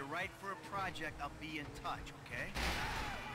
right for a project, I'll be in touch, okay?